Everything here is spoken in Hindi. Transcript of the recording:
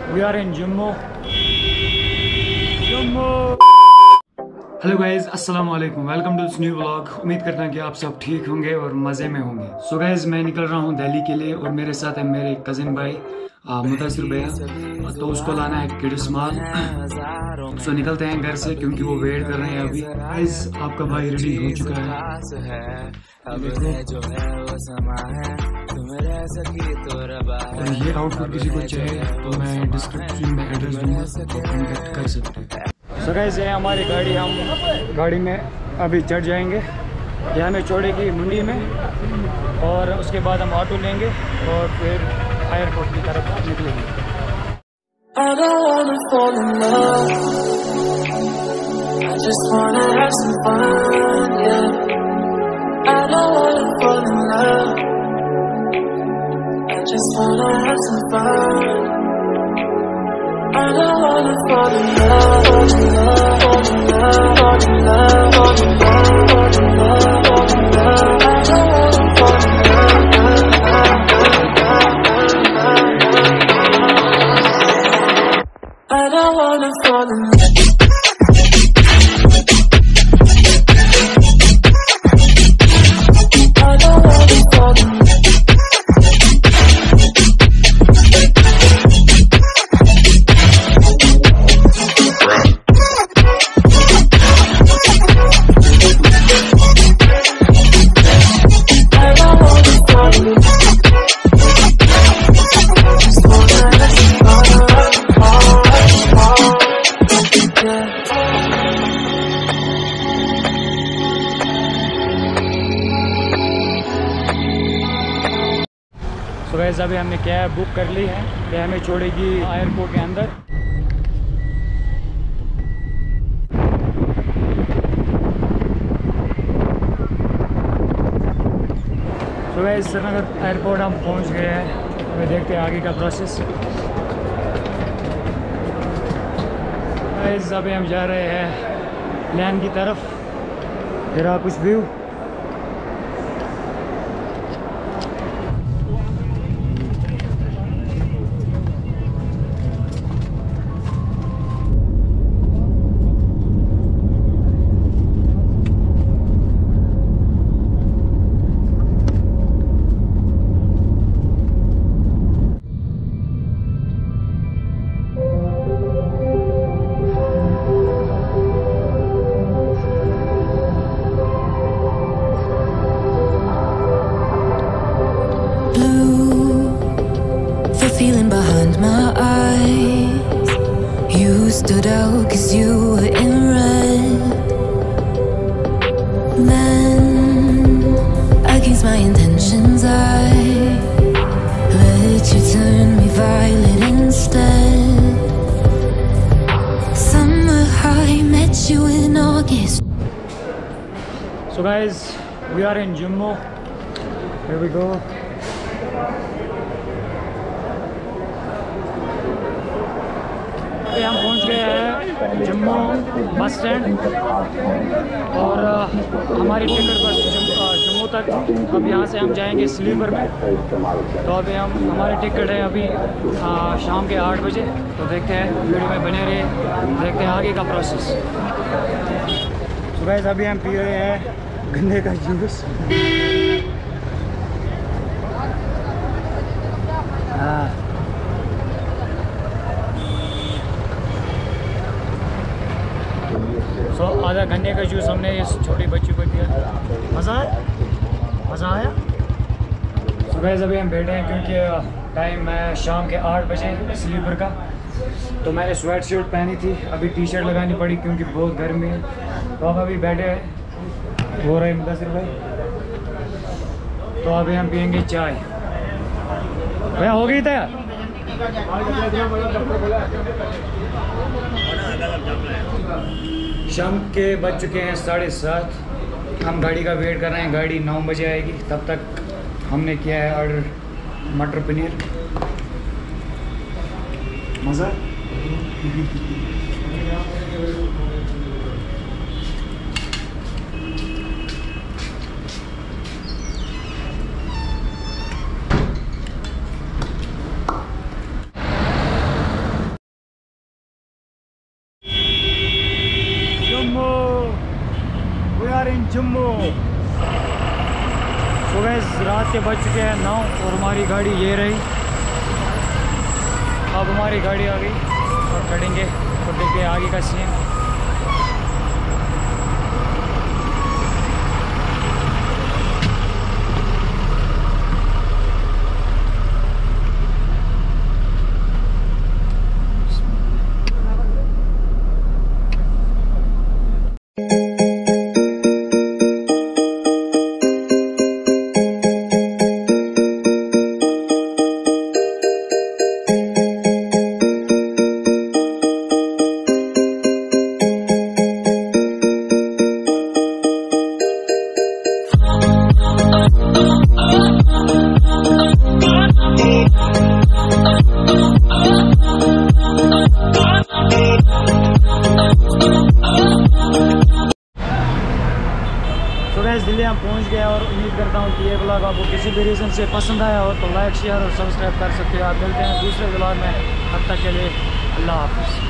We are in Jammu. Hello guys, अस्सलाम वालेकुम। Welcome to this new vlog. उम्मीद करता हूँ कि आप सब ठीक होंगे और मज़े में होंगे। सो गाइज, मैं निकल रहा हूँ दिल्ली के लिए और मेरे साथ है मेरे कज़न भाई मुदस्सिर भैया। तो उसको लाना है किड्स मॉल। सो निकलते हैं घर से क्योंकि वो वेट कर रहे हैं अभी। गाइज, आपका भाई रेडी हो चुका है। और ये आउटफिट किसी को चाहिए तो मैं डिस्क्रिप्शन में एड्रेस दूंगा, तो कॉन्टेक्ट कर सकते हैं। सो गाइस, ये हमारी गाड़ी, हम गाड़ी में अभी चढ़ जाएंगे। ये हमें छोड़ेगी मंडी में और उसके बाद हम ऑटो लेंगे और फिर एयरपोर्ट की तरफ निकलेंगे। I don't wanna fall in love, fall in love, fall in love, fall in love, fall in love, fall in love, fall in love. I don't wanna fall in love, I don't wanna fall in love. तो वैसे अभी हमने कैब बुक कर ली है, ये हमें छोड़ेगी एयरपोर्ट के अंदर। तो वैसे श्रीनगर एयरपोर्ट हम पहुंच गए हैं। अभी देखते हैं आगे का प्रोसेस। वैसे अभी हम जा रहे हैं लैन की तरफ। फिर आप कुछ view feeling behind my eyes. You stood out 'cause you were in red. Then against my intentions I let you turn me violet instead. Summer high, met you in August. So guys, we are in Jammu. Here we go. हम पहुंच गए हैं जम्मू बस स्टैंड और हमारी टिकट बस जम्मू तक थी। अब यहाँ से हम जाएंगे स्लीपर में। तो अभी हमारी टिकट है अभी शाम के 8 बजे। तो देखते हैं, वीडियो में बने रहे, देखते हैं आगे का प्रोसेस। तो गाइस, अभी हम पी रहे हैं गन्ने का जूस। तो आधा गन्ने का जूस हमने इस छोटी बच्ची को दिया। मज़ा आया। तो गाइस, अभी हम बैठे हैं क्योंकि टाइम है शाम के 8 बजे स्लीपर का। तो मैंने स्वेट शर्ट पहनी थी, अभी टी शर्ट लगानी पड़ी क्योंकि बहुत गर्मी है। तो अब अभी बैठे हो रहे मुदस्सिर भाई। तो अभी हम पियेंगे चाय। भैया हो गई तैयार? शाम के बज चुके हैं 7:30। हम गाड़ी का वेट कर रहे हैं, गाड़ी 9 बजे आएगी। तब तक हमने किया है ऑर्डर मटर पनीर। मज़ा जम्मू। सो गाइस रात के बज चुके हैं 9 और हमारी गाड़ी ये रही। अब हमारी गाड़ी आ गई और चढ़ेंगे और देखते हैं आगे का सीन। दिल्ली हम पहुंच गए और उम्मीद करता हूं कि ये ब्लॉग आपको किसी भी रीज़न से पसंद आया हो तो लाइक शेयर और सब्सक्राइब कर सकते हो। आप मिलते हैं दूसरे ब्लॉग में, तब तक के लिए अल्लाह हाफ़िज़।